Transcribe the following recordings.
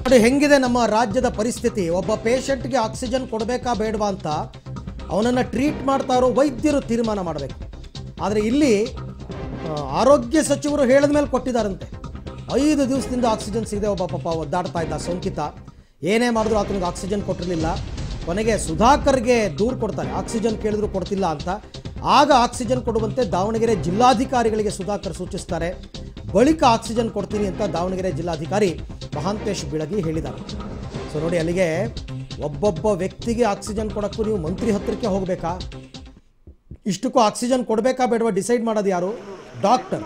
ನೋಡಿ ಹೆಂಗಿದೆ ನಮ್ಮ ರಾಜ್ಯದ ಪರಿಸ್ಥಿತಿ. ಒಬ್ಬ ಪೇಷಂಟ್ಗೆ ಆಕ್ಸಿಜನ್ ಕೊಡಬೇಕಾ ಬೇಡವಾ ಅಂತ ಅವನನ್ನು ಟ್ರೀಟ್ ಮಾಡ್ತಾ ಇರೋ ವೈದ್ಯರು ತೀರ್ಮಾನ ಮಾಡಬೇಕು. ಆದರೆ ಇಲ್ಲಿ ಆರೋಗ್ಯ ಸಚಿವರು ಹೇಳಿದ ಮೇಲೆ ಕೊಟ್ಟಿದ್ದಾರಂತೆ. 5 ದಿವಸದಿಂದ ಆಕ್ಸಿಜನ್ ಸಿಗದೆ ಒಬ್ಬ ಪಾಪ ಒದ್ದಾಡ್ತಾ ಇದ್ದ ಸೋಂಕಿತ. ಏನೇ ಮಾಡಿದ್ರು ಆತನಿಗೆ ಆಕ್ಸಿಜನ್ ಕೊಟ್ಟಿರಲಿಲ್ಲ. ಕೊನೆಗೆ ಸುಧಾಕರ್ಗೆ ದೂರು ಕೊಡ್ತಾರೆ, ಆಕ್ಸಿಜನ್ ಕೇಳಿದ್ರು ಕೊಡ್ತಿಲ್ಲ ಅಂತ. ಆಗ ಆಕ್ಸಿಜನ್ ಕೊಡುವಂತೆ ದಾವಣಗೆರೆ ಜಿಲ್ಲಾಧಿಕಾರಿಗಳಿಗೆ ಸುಧಾಕರ್ ಸೂಚಿಸ್ತಾರೆ. ಬಳಿಕ ಆಕ್ಸಿಜನ್ ಕೊಡ್ತೀನಿ ಅಂತ ದಾವಣಗೆರೆ ಜಿಲ್ಲಾಧಿಕಾರಿ ಮಹಾಂತೇಶ್ ಬೀಳಗಿ ಹೇಳಿದ್ದಾರೆ. ಸೊ ನೋಡಿ, ಅಲ್ಲಿಗೆ ಒಬ್ಬೊಬ್ಬ ವ್ಯಕ್ತಿಗೆ ಆಕ್ಸಿಜನ್ ಕೊಡೋಕ್ಕೂ ನೀವು ಮಂತ್ರಿ ಹತ್ತಿರಕ್ಕೆ ಹೋಗಬೇಕಾ? ಇಷ್ಟಕ್ಕೂ ಆಕ್ಸಿಜನ್ ಕೊಡಬೇಕಾ ಬೇಡವಾ ಡಿಸೈಡ್ ಮಾಡೋದು ಯಾರು? ಡಾಕ್ಟರ್.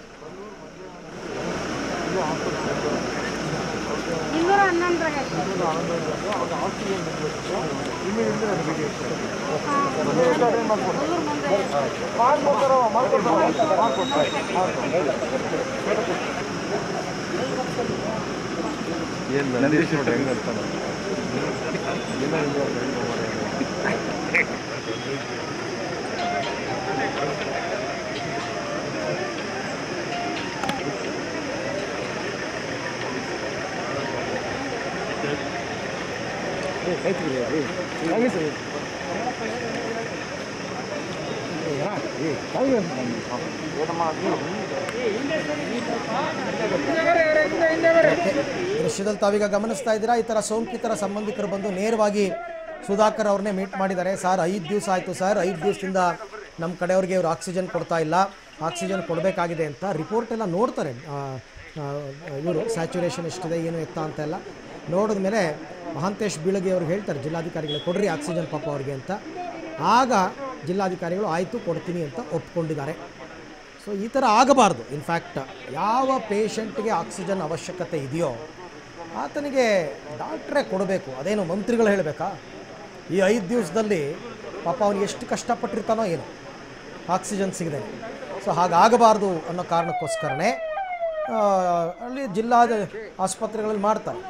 ದೃಶ್ಯದಲ್ಲಿ ತಾವೀಗ ಗಮನಿಸ್ತಾ ಇದ್ದೀರಾ, ಈ ಥರ ಸೋಂಕಿತರ ಸಂಬಂಧಿಕರು ಬಂದು ನೇರವಾಗಿ ಸುಧಾಕರ್ ಅವ್ರನ್ನೇ ಮೀಟ್ ಮಾಡಿದ್ದಾರೆ. ಸರ್ 5 ದಿವಸ ಆಯಿತು ಸರ್, 5 ದಿವಸದಿಂದ ನಮ್ಮ ಕಡೆಯವ್ರಿಗೆ ಇವರು ಆಕ್ಸಿಜನ್ ಕೊಡ್ತಾ ಇಲ್ಲ, ಆಕ್ಸಿಜನ್ ಕೊಡಬೇಕಾಗಿದೆ ಅಂತ ರಿಪೋರ್ಟ್ ಎಲ್ಲ ನೋಡ್ತಾರೆ. ಇವರು ಸ್ಯಾಚುರೇಷನ್ ಎಷ್ಟಿದೆ ಏನು ಎತ್ತ ಅಂತೆಲ್ಲ ನೋಡಿದ ಮೇಲೆ ಮಹಾಂತೇಶ್ ಬೀಳಗಿ ಅವರು ಹೇಳ್ತಾರೆ ಜಿಲ್ಲಾಧಿಕಾರಿಗಳು ಕೊಡ್ರಿ ಆಕ್ಸಿಜನ್ ಪಾಪ ಅವ್ರಿಗೆ ಅಂತ. ಆಗ ಜಿಲ್ಲಾಧಿಕಾರಿಗಳು ಆಯಿತು ಕೊಡ್ತೀನಿ ಅಂತ ಒಪ್ಕೊಂಡಿದ್ದಾರೆ. ಸೊ ಈ ಥರ ಆಗಬಾರ್ದು. ಇನ್ಫ್ಯಾಕ್ಟ್ ಯಾವ ಪೇಷಂಟ್ಗೆ ಆಕ್ಸಿಜನ್ ಅವಶ್ಯಕತೆ ಇದೆಯೋ ಆತನಿಗೆ ಡಾಕ್ಟ್ರೇ ಕೊಡಬೇಕು. ಅದೇನು ಮಂತ್ರಿಗಳು ಹೇಳಬೇಕಾ? ಈ 5 ದಿವಸದಲ್ಲಿ ಪಾಪ ಅವನು ಎಷ್ಟು ಕಷ್ಟಪಟ್ಟಿರ್ತಾನೋ ಏನು ಆಕ್ಸಿಜನ್ ಸಿಗದೆ. ಸೊ ಹಾಗಾಗಬಾರ್ದು ಅನ್ನೋ ಕಾರಣಕ್ಕೋಸ್ಕರನೇ ಅಲ್ಲಿ ಜಿಲ್ಲಾ ಆಸ್ಪತ್ರೆಗಳಲ್ಲಿ ಮಾಡ್ತಾರೆ.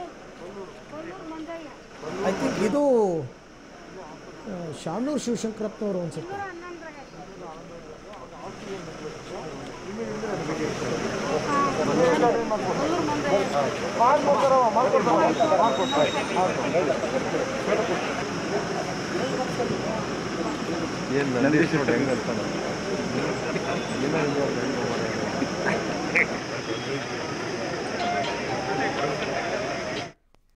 ಐ ಥಿಂಕ್ ಇದು ಶಾಮನೂರು ಶಿವಶಂಕರಪ್ಪನವರು ಅನ್ಸುತ್ತೆ.